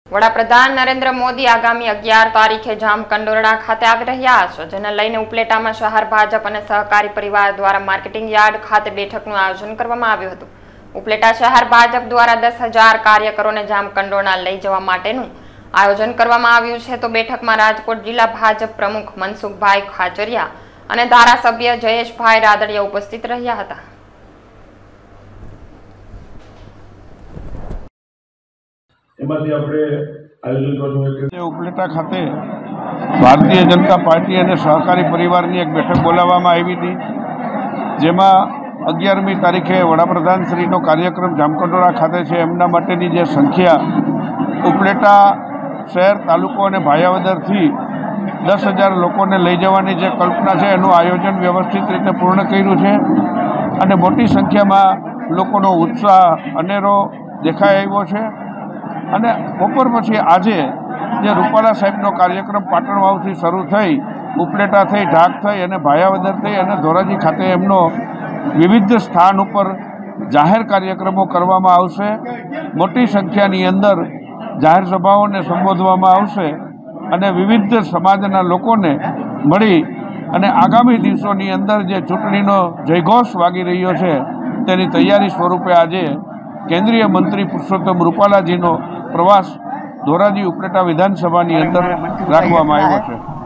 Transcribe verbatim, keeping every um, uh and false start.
વડાપ્રધાન નરેન્દ્ર મોદી આગામી અગિયાર તારીખે જામકંડોરણા ખાતે આવી રહ્યા છે, જેને લઈને ઉપલેટામાં શહેર ભાજપ અને સહકારી પરિવાર દ્વારા માર્કેટિંગ યાર્ડ ખાતે બેઠકનું આયોજન કરવામાં આવ્યું હતું। ઉપલેટા શહેર ભાજપ દ્વારા દસ હજાર કાર્યકરોને જામકંડોરણા લઈ જવા માટેનું આયોજન કરવામાં આવ્યું છે। તો બેઠકમાં રાજકોટ જિલ્લા ભાજપ પ્રમુખ મનસુખભાઈ ખાચરિયા અને ધારાસભ્ય જયેશભાઈ રાદડિયા ઉપસ્થિત રહ્યા હતા। ઉપલેટા ખાતે ભારતીય જનતા પાર્ટી અને સહકારી પરિવારની એક બેઠક બોલાવવામાં આવી હતી, જેમાં અગિયારમી તારીખે વડાપ્રધાન શ્રીનો કાર્યક્રમ જામકંડોરણા ખાતે છે। એમના માટેની જે સંખ્યા ઉપલેટા શહેર, તાલુકો અને ભાયાવદરથી દસ હજાર લોકોને લઈ જવાની જે કલ્પના છે એનું આયોજન વ્યવસ્થિત રીતે પૂર્ણ કર્યું છે અને મોટી સંખ્યામાં લોકોનો ઉત્સાહ અનેરો દેખાઈ આવ્યો છે। અને બપોર પછી આજે જે રૂપાલા સાહેબનો કાર્યક્રમ પાટણ વાવથી શરૂ થઈ ઉપલેટા થઈ ઢાક થઈ અને ભાયાવદર થઈ અને ધોરાજી ખાતે એમનો વિવિધ સ્થાન ઉપર જાહેર કાર્યક્રમો કરવામાં આવશે। મોટી સંખ્યાની અંદર જાહેર સભાઓને સંબોધવામાં આવશે અને વિવિધ સમાજના લોકોને મળી અને આગામી દિવસોની અંદર જે ચૂંટણીનો જયઘોષ વાગી રહ્યો છે તેની તૈયારી સ્વરૂપે આજે કેન્દ્રીય મંત્રી પુરુષોત્તમ રૂપાલાજીનો પ્રવાસ ધોરાજી ઉપલેટા વિધાનસભાની અંદર રાખવામાં આવ્યો છે।